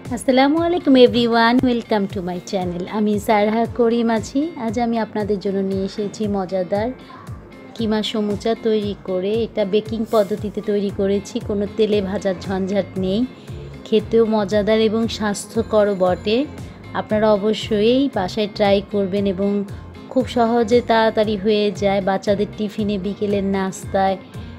আসসালামু আলাইকুম everyone, welcome to my channel. আমি সারহা করিম আছি। আজ আমি আপনাদের জন্য নিয়ে এসেছি মজাদার কিমা সমুচা তৈরি করে। এটা বেকিং পদ্ধতিতে তৈরি করেছি, কোনো তেলে ভাজার ঝঞ্ঝাট নেই। খেতেও মজাদার এবং স্বাস্থ্যকরও বটে। আপনারা অবশ্যই বাসায় ট্রাই করবেন এবং খুব সহজে তাড়াতাড়ি হয়ে যায়। বাচ্চাদের টিফিনে, বিকেলের নাস্তায়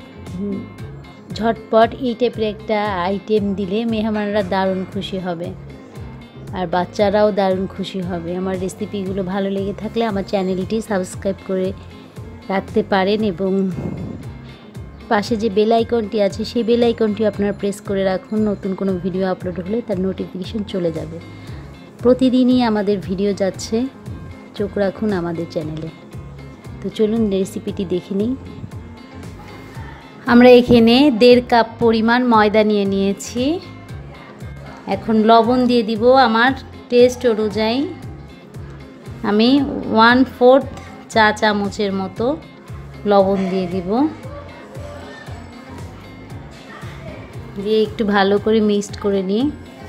ঝটপট এই টাইপের একটা আইটেম দিলে মেহমানরা দারুণ খুশি হবে আর বাচ্চারাও দারুণ খুশি হবে। আমার রেসিপিগুলো ভালো লেগে থাকলে আমার চ্যানেলটি সাবস্ক্রাইব করে রাখতে পারেন এবং পাশে যে বেল আইকনটি আছে সেই বেল আইকনটি আপনারা প্রেস করে রাখুন। নতুন কোনো ভিডিও আপলোড হলে তার নোটিফিকেশন চলে যাবে। প্রতিদিনই আমাদের ভিডিও যাচ্ছে, চোখ রাখুন আমাদের চ্যানেলে। তো চলুন রেসিপিটি দেখে নিই। আমরা এখানে 1.5 কাপ পরিমাণ ময়দা নিয়ে নিয়েছি। এখন লবণ দিয়ে দিব আমার টেস্ট অনুযায়ী। আমি 1/4 চা চামচের মতো লবণ দিয়ে দিব। দিয়ে একটু ভালো করে মিক্সড করে নিই।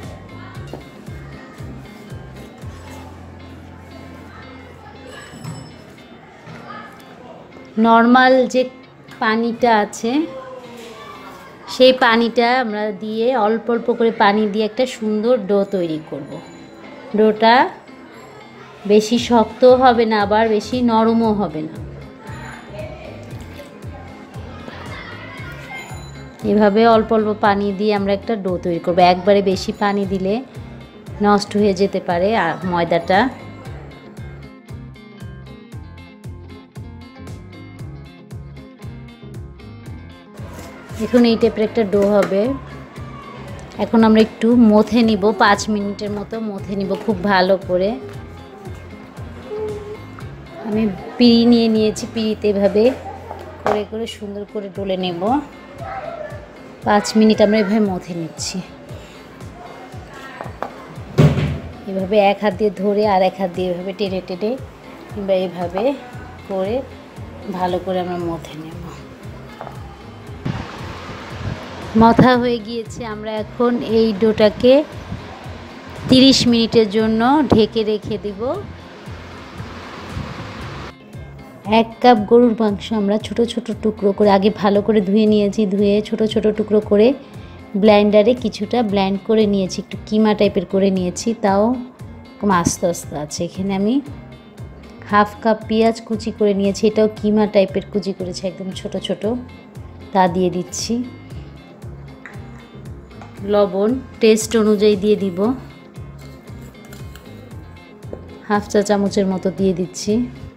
নর্মাল যে পানিটা আছে সেই পানিটা আমরা দিয়ে অল্প অল্প করে পানি দিয়ে একটা সুন্দর ডো তৈরি করব। ডোটা বেশি শক্তও হবে না, আবার বেশি নরমও হবে না। এভাবে অল্প অল্প পানি দিয়ে আমরা একটা ডো তৈরি করব। একবারে বেশি পানি দিলে নষ্ট হয়ে যেতে পারে আর ময়দাটা। এখন এই টাইপের একটা ডো হবে। এখন আমরা একটু মথে নিব, 5 মিনিটের মতো মথে নিব খুব ভালো করে। আমি পিঁড়ি নিয়ে নিয়েছি, পিঁড়িতে এভাবে করে করে সুন্দর করে ডলে নেব। 5 মিনিট আমরা এভাবে মথে নিচ্ছি। এভাবে এক হাত দিয়ে ধরে আর এক হাত দিয়ে এভাবে টেনে টেনে কিংবা এভাবে করে ভালো করে আমরা মথে নেব। মথা হয়ে গিয়েছে। আমরা এখন এই ডোটাকে 30 মিনিটের জন্য ঢেকে রেখে দিব। 1 কাপ গরুর মাংস আমরা ছোট ছোট টুকরো করে আগে ভালো করে ধুয়ে নিয়েছি। ধুয়ে ছোট ছোট টুকরো করে ব্লেন্ডারে কিছুটা ব্লেন্ড করে নিয়েছি, একটু কিমা টাইপের করে নিয়েছি, তাও আস্তে আস্তে আছে। এখানে আমি 1/2 কাপ পেঁয়াজ কুচি করে নিয়েছি, এটাও কিমা টাইপের কুচি করেছি একদম ছোট ছোট, তা দিয়ে দিচ্ছি। লবণ টেস্ট অনুযায়ী দিয়ে দিব, 1/2 চা চামচের মতো দিয়ে দিচ্ছি।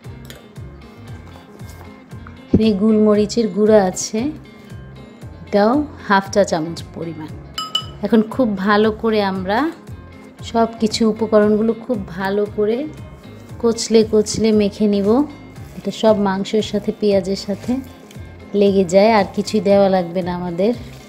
এখানে গোলমরিচের গুঁড়া আছে, এটাও 1/2 চা চামচ পরিমাণ। এখন খুব ভালো করে আমরা সব কিছু উপকরণগুলো খুব ভালো করে কচলে কচলে মেখে নিব। এটা সব মাংসের সাথে পেঁয়াজের সাথে লেগে যায়, আর কিছুই দেওয়া লাগবে না আমাদের।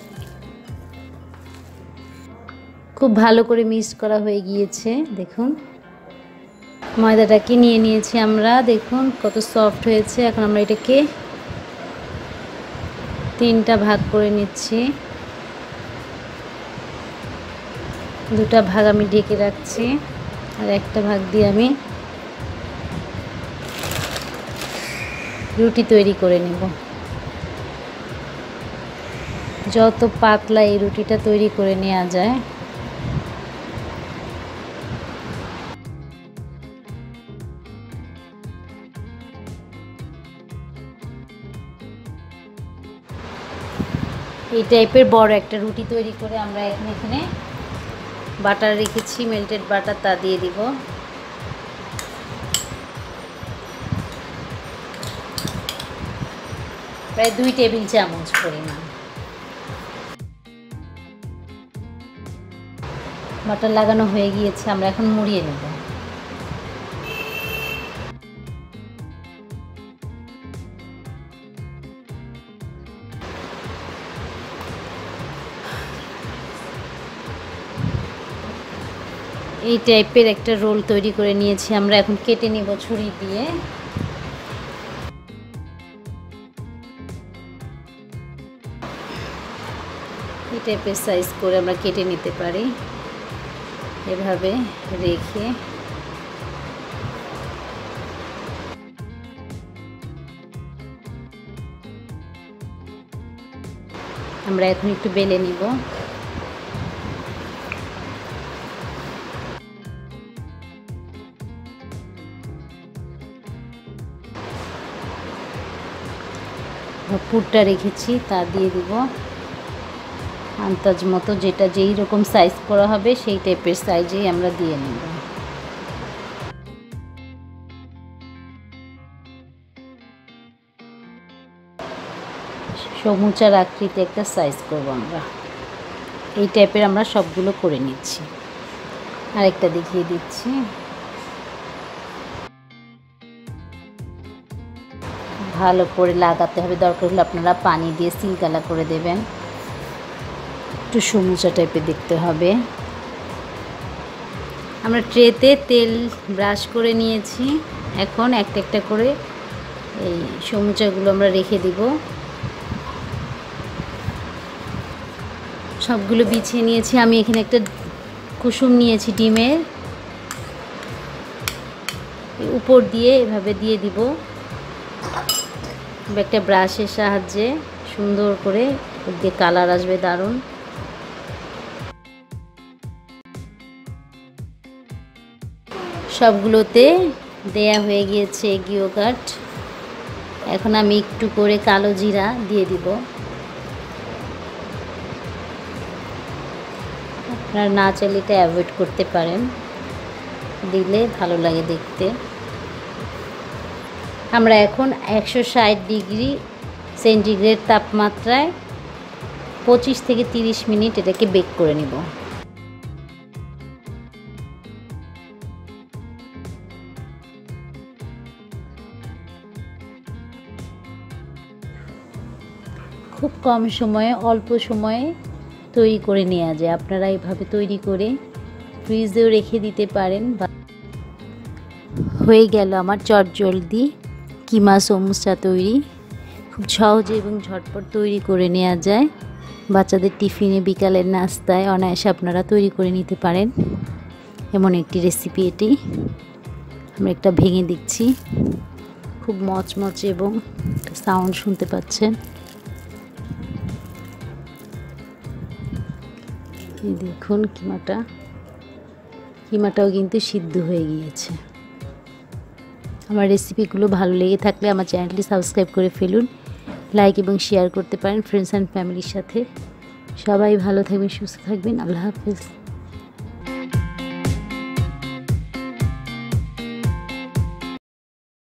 খুব ভালো করে মিক্স করা হয়ে গিয়েছে। দেখুন ময়দাটাকে নিয়ে নিয়েছি আমরা, দেখুন কত সফট হয়েছে। এখন আমরা এটাকে 3টা ভাগ করে নিচ্ছি। 2টা ভাগ আমি ঢেকে রাখছি আর একটা ভাগ দিয়ে আমি রুটি তৈরি করে নেব। যত পাতলা এই রুটিটা তৈরি করে নেওয়া যায়। এই টাইপের বড় একটা রুটি তৈরি করে আমরা এখানে বাটার রেখেছি, মেল্টেড বাটার, তা দিয়ে দিব। প্রায় 2 টেবিল চামচ পরিমাণ বাটার লাগানো হয়ে গিয়েছে। আমরা এখন মুড়িয়ে নেব। এই টাইপের একটা রোল তৈরি করে নিয়েছি আমরা, এখন কেটে নিব ছুরি দিয়ে। এই টাইপের সাইজ করে আমরা কেটে নিতে পারি। এভাবে রেখে আমরা এখন একটু বেলে নিব। পুরটা রেখেছি তা দিয়ে দিব আন্দাজ মতো, যেটা যেই রকম সাইজ করা হবে সেই টাইপের সাইজেই আমরা দিয়ে নেব। সমুচার আকৃতি একটা সাইজ করব আমরা, এই টাইপের আমরা সবগুলো করে নিচ্ছি। আরেকটা দেখিয়ে দিচ্ছি। ভালো করে লাগাতে হবে, দরকার হলে আপনারা পানি দিয়ে সিলগালা করে দেবেন। একটু সমুচা টাইপের দেখতে হবে। আমরা ট্রেতে তেল ব্রাশ করে নিয়েছি, এখন একটা একটা করে এই সমুচাগুলো আমরা রেখে দিব। সবগুলো বিছিয়ে নিয়েছি। আমি এখানে একটা কুসুম নিয়েছি ডিমের, উপর দিয়ে এভাবে দিয়ে দিব। একটা ব্রাশের সাহায্যে সুন্দর করে দিয়ে কালার আসবে দারুণ। সবগুলোতে দেয়া হয়ে গিয়েছে এগ ইয়োগার্ট। এখন আমি একটু করে কালো জিরা দিয়ে দিব। আপনারা না চাইলে এটা অ্যাভয়েড করতে পারেন, দিলে ভালো লাগে দেখতে। আমরা এখন 160 ডিগ্রি সেন্টিগ্রেড তাপমাত্রায় 25 থেকে 30 মিনিট এটাকে বেক করে নিব। খুব কম সময়ে অল্প সময়ে তৈরি করে নেওয়া যায়। আপনারা এইভাবে তৈরি করে ফ্রিজেও রেখে দিতে পারেন। হয়ে গেল আমার চটজলদি কিমা সমুচা তৈরি। খুব সহজে এবং ঝটপট তৈরি করে নেওয়া যায়। বাচ্চাদের টিফিনে, বিকালের নাস্তায় অনায়াসে আপনারা তৈরি করে নিতে পারেন এমন একটি রেসিপি এটি। আমরা একটা ভেঙে দিচ্ছি, খুব মচমচে এবং সাউন্ড শুনতে পাচ্ছেন। এই দেখুন কিমাটাও কিন্তু সিদ্ধ হয়ে গিয়েছে। আমার রেসিপিগুলো ভালো লেগে থাকলে আমার চ্যানেলটি সাবস্ক্রাইব করে ফেলুন, লাইক এবং শেয়ার করতে পারেন ফ্রেন্ডস অ্যান্ড ফ্যামিলির সাথে। সবাই ভালো থাকবেন, সুস্থ থাকবেন। আল্লাহ হাফেজ।